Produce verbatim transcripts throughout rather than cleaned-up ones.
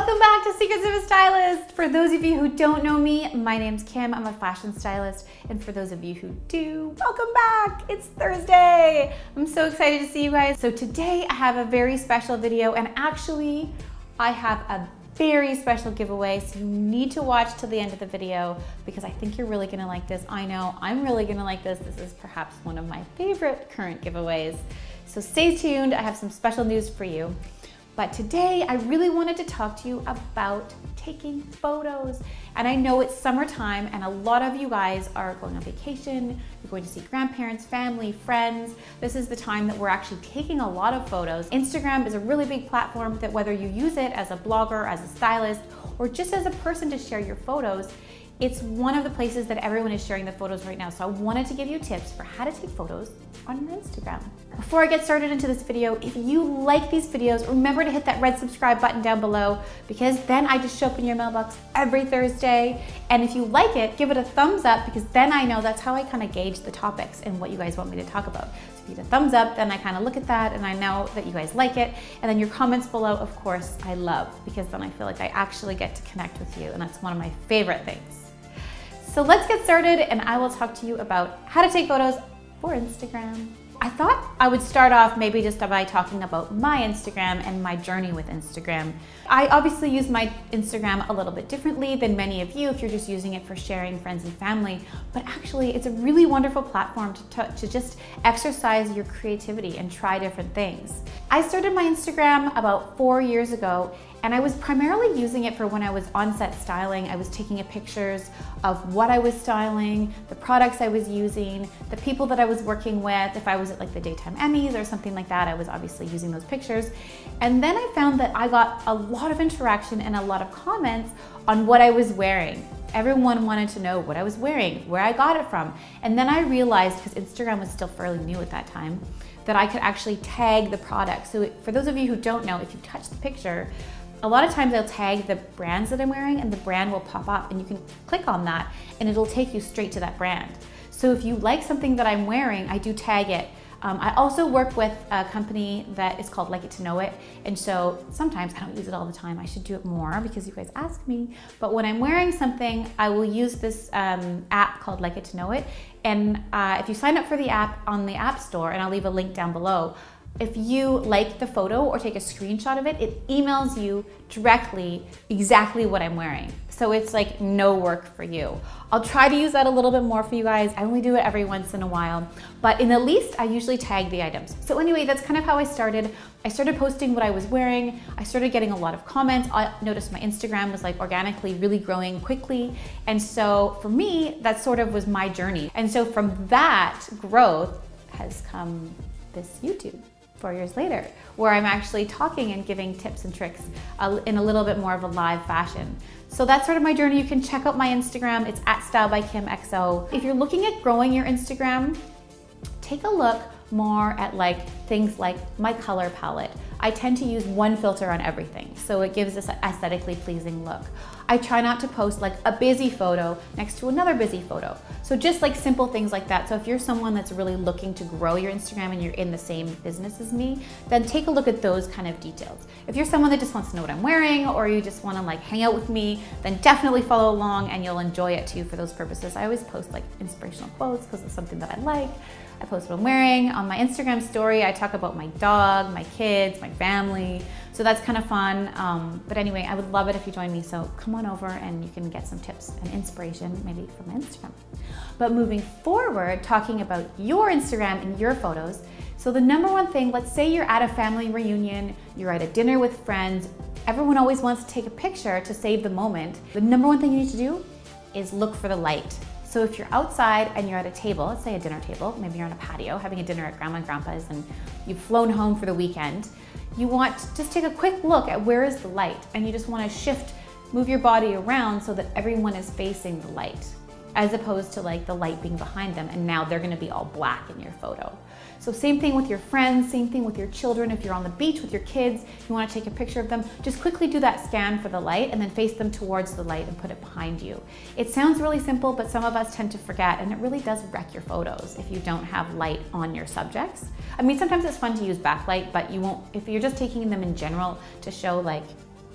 Welcome back to Secrets of a Stylist. For those of you who don't know me, my name's Kim. I'm a fashion stylist. And for those of you who do, welcome back. It's Thursday. I'm so excited to see you guys. So today I have a very special video, and actually I have a very special giveaway. So you need to watch till the end of the video because I think you're really gonna like this. I know I'm really gonna like this. This is perhaps one of my favorite current giveaways. So stay tuned. I have some special news for you. But today I really wanted to talk to you about taking photos. And I know it's summertime and a lot of you guys are going on vacation, you're going to see grandparents, family, friends. This is the time that we're actually taking a lot of photos. Instagram is a really big platform that whether you use it as a blogger, as a stylist, or just as a person to share your photos, it's one of the places that everyone is sharing the photos right now. So I wanted to give you tips for how to take photos on your Instagram. Before I get started into this video, if you like these videos, remember to hit that red subscribe button down below because then I just show up in your mailbox every Thursday. And if you like it, give it a thumbs up because then I know that's how I kind of gauge the topics and what you guys want me to talk about. So if you hit a thumbs up, then I kind of look at that and I know that you guys like it. And then your comments below, of course, I love because then I feel like I actually get to connect with you. And that's one of my favorite things. So let's get started and I will talk to you about how to take photos for Instagram. I thought I would start off maybe just by talking about my Instagram and my journey with Instagram. I obviously use my Instagram a little bit differently than many of you if you're just using it for sharing friends and family, but actually it's a really wonderful platform to, to just exercise your creativity and try different things. I started my Instagram about four years ago and I was primarily using it for when I was on set styling. I was taking pictures of what I was styling, the products I was using, the people that I was working with. If I was at like the daytime Emmys or something like that, I was obviously using those pictures. And then I found that I got a lot of interaction and a lot of comments on what I was wearing. Everyone wanted to know what I was wearing, where I got it from. And then I realized, because Instagram was still fairly new at that time, that I could actually tag the product. So for those of you who don't know, if you touch the picture, a lot of times I'll tag the brands that I'm wearing and the brand will pop up and you can click on that and it'll take you straight to that brand. So if you like something that I'm wearing, I do tag it. Um, I also work with a company that is called Like It to Know It. And so sometimes, I don't use it all the time, I should do it more because you guys ask me. But when I'm wearing something, I will use this um, app called Like It to Know It. And uh, if you sign up for the app on the App Store, and I'll leave a link down below, if you like the photo or take a screenshot of it, it emails you directly exactly what I'm wearing. So it's like no work for you. I'll try to use that a little bit more for you guys. I only do it every once in a while, but in the least, I usually tag the items. So anyway, that's kind of how I started. I started posting what I was wearing. I started getting a lot of comments. I noticed my Instagram was like organically really growing quickly. And so for me, that sort of was my journey. And so from that growth has come this YouTube. Four years later, where I'm actually talking and giving tips and tricks uh, in a little bit more of a live fashion. So that's sort of my journey. You can check out my Instagram. It's at Style by Kim X O. If you're looking at growing your Instagram, take a look more at like things like my color palette. I tend to use one filter on everything, so it gives this aesthetically pleasing look. I try not to post like a busy photo next to another busy photo. So just like simple things like that. So if you're someone that's really looking to grow your Instagram and you're in the same business as me, then take a look at those kind of details. If you're someone that just wants to know what I'm wearing or you just want to like hang out with me, then definitely follow along and you'll enjoy it too for those purposes. I always post like inspirational quotes because it's something that I like. I post what I'm wearing. On my Instagram story, I talk about my dog, my kids, my family. So that's kind of fun. Um, but anyway, I would love it if you join me. So come on over and you can get some tips and inspiration maybe from my Instagram. But moving forward, talking about your Instagram and your photos. So the number one thing, let's say you're at a family reunion, you're at a dinner with friends. Everyone always wants to take a picture to save the moment. The number one thing you need to do is look for the light. So if you're outside and you're at a table, let's say a dinner table, maybe you're on a patio having a dinner at Grandma and Grandpa's and you've flown home for the weekend, you want to just take a quick look at where is the light and you just want to shift, move your body around so that everyone is facing the light as opposed to like the light being behind them and now they're going to be all black in your photo. So same thing with your friends, same thing with your children. If you're on the beach with your kids, you want to take a picture of them, just quickly do that scan for the light and then face them towards the light and put it behind you. It sounds really simple, but some of us tend to forget, and it really does wreck your photos if you don't have light on your subjects. I mean, sometimes it's fun to use backlight, but you won't, if you're just taking them in general to show like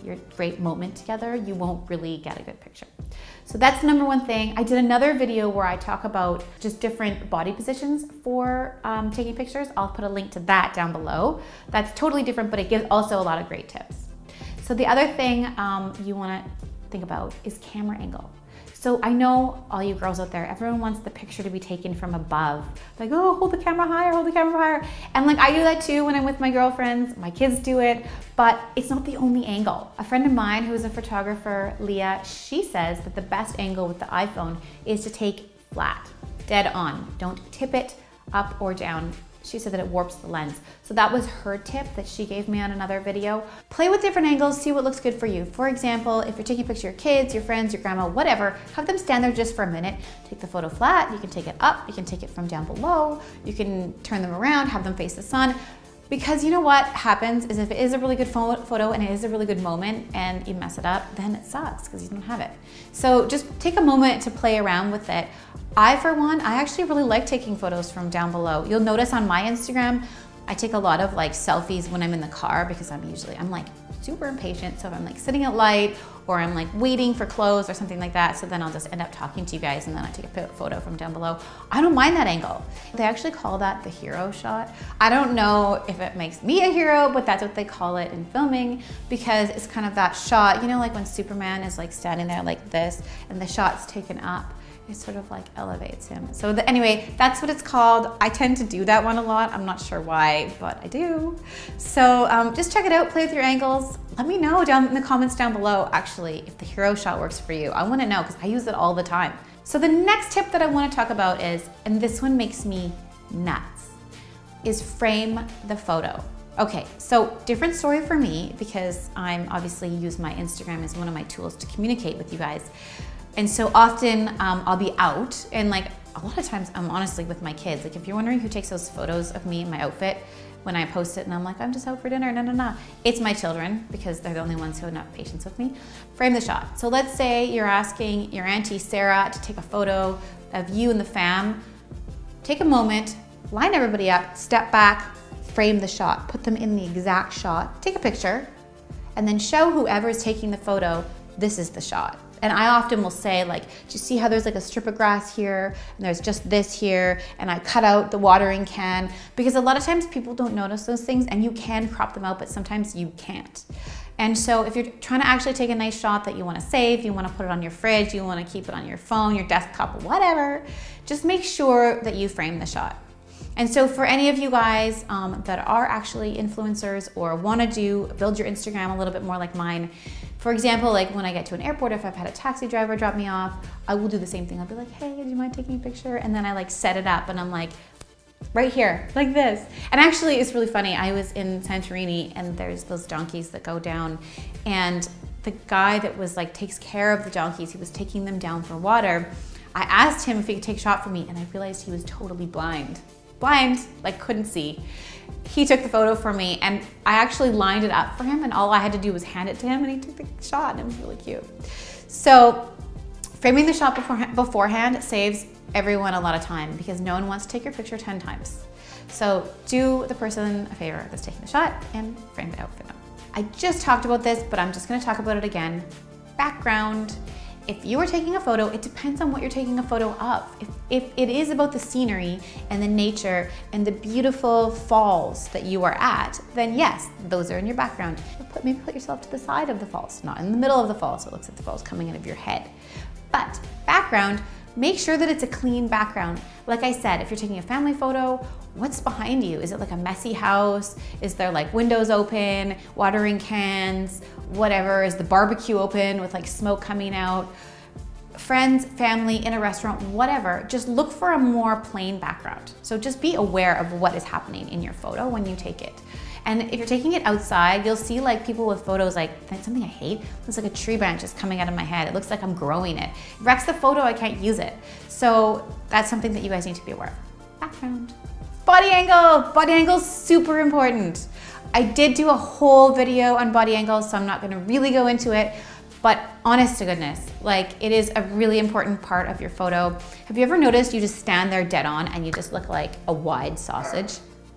your great moment together, you won't really get a good picture. So that's the number one thing. I did another video where I talk about just different body positions for um, taking pictures. I'll put a link to that down below. That's totally different, but it gives also a lot of great tips. So the other thing um, you wanna think about is camera angle. So I know all you girls out there, everyone wants the picture to be taken from above. Like, oh, hold the camera higher, hold the camera higher. And like, I do that too when I'm with my girlfriends, my kids do it, but it's not the only angle. A friend of mine who's a photographer, Leah, she says that the best angle with the iPhone is to take flat, dead on. Don't tip it up or down. She said that it warps the lens. So that was her tip that she gave me on another video. Play with different angles, see what looks good for you. For example, if you're taking a picture of your kids, your friends, your grandma, whatever, have them stand there just for a minute. Take the photo flat, you can take it up, you can take it from down below, you can turn them around, have them face the sun. Because you know what happens is if it is a really good photo and it is a really good moment and you mess it up, then it sucks because you don't have it. So just take a moment to play around with it. I, for one, I actually really like taking photos from down below. You'll notice on my Instagram, I take a lot of like selfies when I'm in the car because I'm usually, I'm like super impatient. So if I'm like sitting at light or I'm like waiting for clothes or something like that, so then I'll just end up talking to you guys and then I take a photo from down below. I don't mind that angle. They actually call that the hero shot. I don't know if it makes me a hero, but that's what they call it in filming because it's kind of that shot, you know, like when Superman is like standing there like this and the shot's taken up. It sort of like elevates him. So the, anyway, that's what it's called. I tend to do that one a lot. I'm not sure why, but I do. So um, just check it out, play with your angles. Let me know down in the comments down below, actually, if the hero shot works for you. I wanna know, because I use it all the time. So the next tip that I wanna talk about is, and this one makes me nuts, is frame the photo. Okay, so different story for me, because I'm obviously use my Instagram as one of my tools to communicate with you guys. And so often um, I'll be out and like a lot of times I'm honestly with my kids. Like if you're wondering who takes those photos of me in my outfit when I post it and I'm like, I'm just out for dinner, no, no, no. It's my children because they're the only ones who have enough patience with me. Frame the shot. So let's say you're asking your Auntie Sarah to take a photo of you and the fam. Take a moment, line everybody up, step back, frame the shot. Put them in the exact shot, take a picture, and then show whoever is taking the photo, this is the shot. And I often will say like, do you see how there's like a strip of grass here and there's just this here and I cut out the watering can? Because a lot of times people don't notice those things and you can crop them out, but sometimes you can't. And so if you're trying to actually take a nice shot that you want to save, you want to put it on your fridge, you want to keep it on your phone, your desktop, whatever, just make sure that you frame the shot. And so for any of you guys um, that are actually influencers or want to do, build your Instagram a little bit more like mine, for example, like when I get to an airport, if I've had a taxi driver drop me off, I will do the same thing. I'll be like, hey, do you mind taking a picture? And then I like set it up and I'm like, right here, like this. And actually it's really funny. I was in Santorini and there's those donkeys that go down and the guy that was like, takes care of the donkeys, he was taking them down for water. I asked him if he could take a shot for me and I realized he was totally blind. Blind, like couldn't see. He took the photo for me and I actually lined it up for him and all I had to do was hand it to him and he took the shot and it was really cute. So framing the shot before, beforehand saves everyone a lot of time because no one wants to take your picture ten times. So do the person a favor that's taking the shot and frame it out for them. I just talked about this, but I'm just gonna talk about it again. Background. If you are taking a photo, it depends on what you're taking a photo of. If, if it is about the scenery and the nature and the beautiful falls that you are at, then yes, those are in your background. Put, maybe put yourself to the side of the falls, not in the middle of the falls, so it looks like the falls coming out of your head. But background, make sure that it's a clean background. Like I said, if you're taking a family photo, what's behind you? Is it like a messy house? Is there like windows open, watering cans, whatever? Is the barbecue open with like smoke coming out? Friends, family, in a restaurant, whatever. Just look for a more plain background. So just be aware of what is happening in your photo when you take it. And if you're taking it outside, you'll see like people with photos like, something I hate, looks like a tree branch is coming out of my head. It looks like I'm growing it. It wrecks the photo, I can't use it. So that's something that you guys need to be aware of. Background. Body angle, body angle is super important. I did do a whole video on body angles, so I'm not gonna really go into it, but honest to goodness, like it is a really important part of your photo. Have you ever noticed you just stand there dead on and you just look like a wide sausage?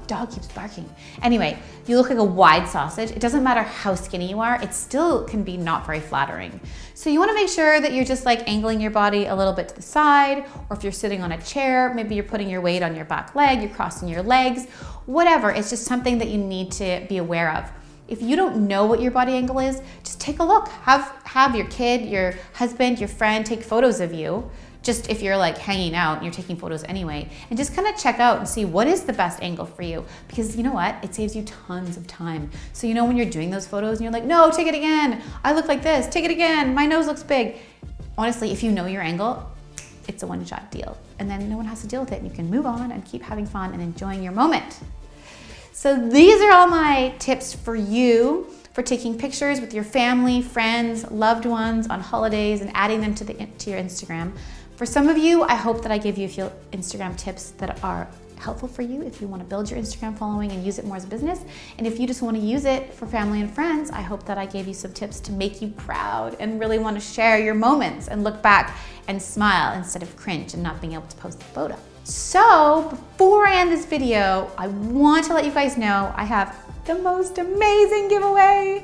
dog keeps barking. Anyway, you look like a wide sausage. It doesn't matter how skinny you are, it still can be not very flattering. So you wanna make sure that you're just like angling your body a little bit to the side, or if you're sitting on a chair, maybe you're putting your weight on your back leg, you're crossing your legs, whatever. It's just something that you need to be aware of. If you don't know what your body angle is, just take a look. Have, have your kid, your husband, your friend take photos of you. Just if you're like hanging out and you're taking photos anyway, and just kind of check out and see what is the best angle for you. Because you know what? It saves you tons of time. So you know when you're doing those photos and you're like, no, take it again. I look like this, take it again. My nose looks big. Honestly, if you know your angle, it's a one-shot deal. And then no one has to deal with it. And you can move on and keep having fun and enjoying your moment. So these are all my tips for you for taking pictures with your family, friends, loved ones on holidays and adding them to, the, to your Instagram. For some of you, I hope that I give you a few Instagram tips that are helpful for you if you want to build your Instagram following and use it more as a business. And if you just want to use it for family and friends, I hope that I gave you some tips to make you proud and really want to share your moments and look back and smile instead of cringe and not being able to post the photo. So before I end this video, I want to let you guys know I have the most amazing giveaway.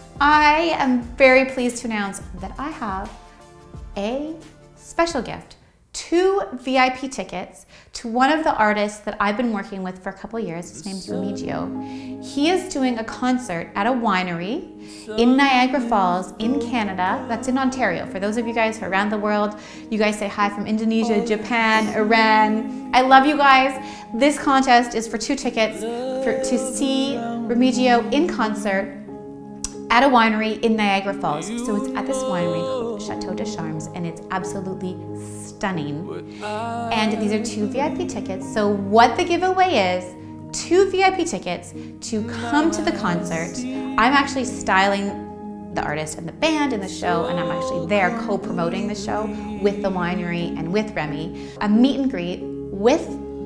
I am very pleased to announce that I have a special gift, two V I P tickets to one of the artists that I've been working with for a couple of years. His name's Remigio. He is doing a concert at a winery in Niagara Falls in Canada. That's in Ontario. For those of you guys who are around the world, you guys say hi from Indonesia, Japan, Iran. I love you guys. This contest is for two tickets for, to see Remigio in concert at a winery in Niagara Falls. So it's at this winery called Chateau, and it's absolutely stunning. And these are two V I P tickets. So what the giveaway is, two V I P tickets to come to the concert. I'm actually styling the artist and the band in the show, and I'm actually there co-promoting the show with the winery and with Remy. A meet and greet with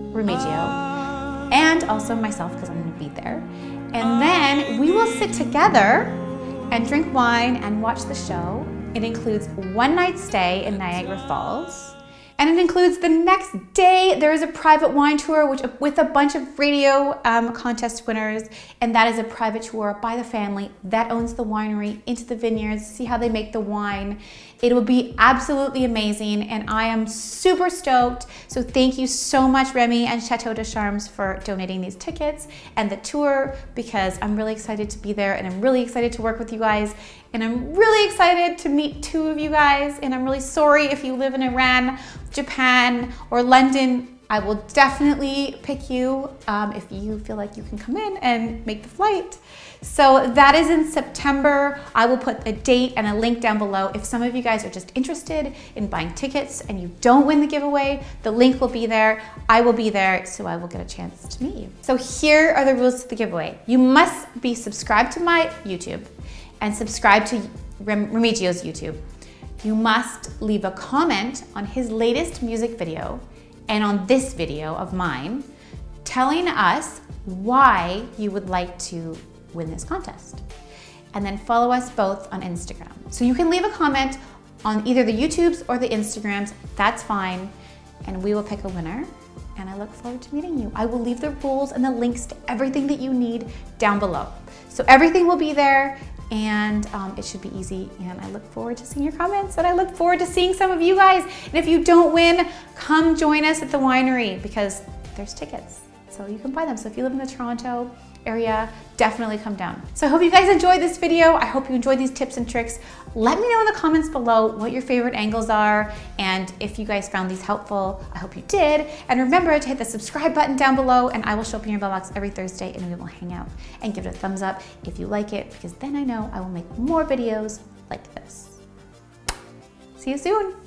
Remigio and also myself, because I'm gonna be there. And then we will sit together and drink wine and watch the show. It includes one night stay in Niagara Falls. And it includes the next day, there is a private wine tour which, with a bunch of radio um, contest winners. And that is a private tour by the family that owns the winery into the vineyards, see how they make the wine. It will be absolutely amazing, and I am super stoked. So thank you so much, Remy and Chateau de Charmes, for donating these tickets and the tour, because I'm really excited to be there, and I'm really excited to work with you guys, and I'm really excited to meet two of you guys, and I'm really sorry if you live in Iran, Japan, or London. I will definitely pick you um, if you feel like you can come in and make the flight. So that is in September. I will put a date and a link down below. If some of you guys are just interested in buying tickets and you don't win the giveaway, the link will be there. I will be there, so I will get a chance to meet you. So here are the rules to the giveaway. You must be subscribed to my YouTube and subscribe to Rem Remigio's YouTube. You must leave a comment on his latest music video and on this video of mine, telling us why you would like to win this contest. And then follow us both on Instagram. So you can leave a comment on either the YouTubes or the Instagrams, that's fine, and we will pick a winner. And I look forward to meeting you. I will leave the rules and the links to everything that you need down below. So everything will be there, and um, it should be easy, and I look forward to seeing your comments, and I look forward to seeing some of you guys. And if you don't win, come join us at the winery, because there's tickets, so you can buy them. So if you live in the Toronto area, definitely come down. So I hope you guys enjoyed this video. I hope you enjoyed these tips and tricks. Let me know in the comments below what your favorite angles are, and if you guys found these helpful. I hope you did. And remember to hit the subscribe button down below, and I will show up in your mailbox every Thursday, and we will hang out and give it a thumbs up if you like it, because then I know I will make more videos like this. See you soon.